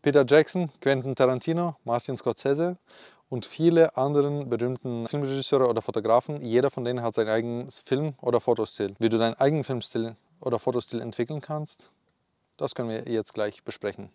Peter Jackson, Quentin Tarantino, Martin Scorsese und viele anderen berühmten Filmregisseure oder Fotografen. Jeder von denen hat seinen eigenen Film- oder Fotostil. Wie du deinen eigenen Filmstil oder Fotostil entwickeln kannst, das können wir jetzt gleich besprechen.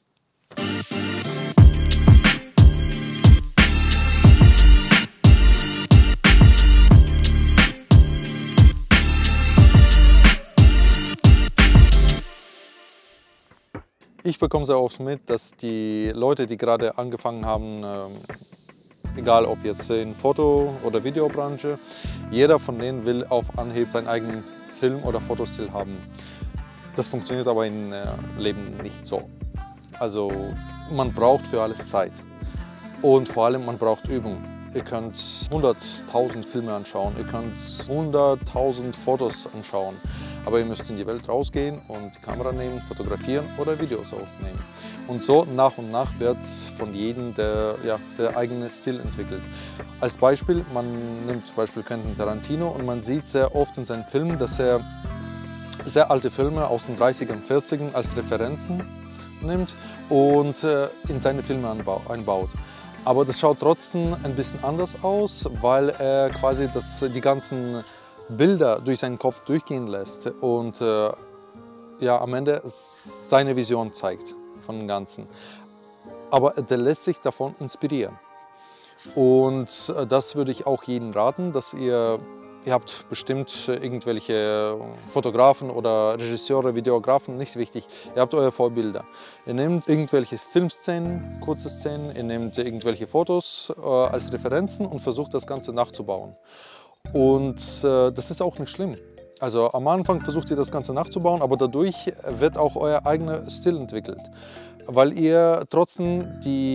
Ich bekomme sehr oft mit, dass die Leute, die gerade angefangen haben, egal ob jetzt in Foto- oder Videobranche, jeder von denen will auf Anhieb seinen eigenen Film- oder Fotostil haben. Das funktioniert aber im Leben nicht so. Also man braucht für alles Zeit und vor allem man braucht Übung. Ihr könnt 100.000 Filme anschauen, ihr könnt 100.000 Fotos anschauen, aber ihr müsst in die Welt rausgehen und die Kamera nehmen, fotografieren oder Videos aufnehmen. Und so nach und nach wird von jedem der eigene Stil entwickelt. Als Beispiel, man nimmt zum Beispiel Quentin Tarantino und man sieht sehr oft in seinen Filmen, dass er sehr alte Filme aus den 30ern, 40ern als Referenzen nimmt und in seine Filme einbaut. Aber das schaut trotzdem ein bisschen anders aus, weil er quasi die ganzen Bilder durch seinen Kopf durchgehen lässt und am Ende seine Vision zeigt von dem Ganzen. Aber der lässt sich davon inspirieren. Und das würde ich auch jedem raten, dass ihr habt bestimmt irgendwelche Fotografen oder Regisseure, Videografen, nicht wichtig. Ihr habt eure Vorbilder. Ihr nehmt irgendwelche Filmszenen, kurze Szenen, ihr nehmt irgendwelche Fotos als Referenzen und versucht das Ganze nachzubauen. Und das ist auch nicht schlimm. Also am Anfang versucht ihr das Ganze nachzubauen, aber dadurch wird auch euer eigener Stil entwickelt. Weil ihr trotzdem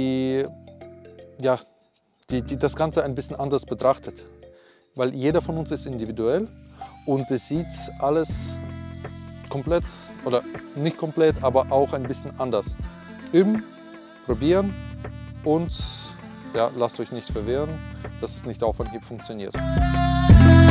das Ganze ein bisschen anders betrachtet. Weil jeder von uns ist individuell und es sieht alles komplett oder nicht komplett, aber auch ein bisschen anders. Üben, probieren und lasst euch nicht verwirren, dass es nicht auf Anhieb funktioniert.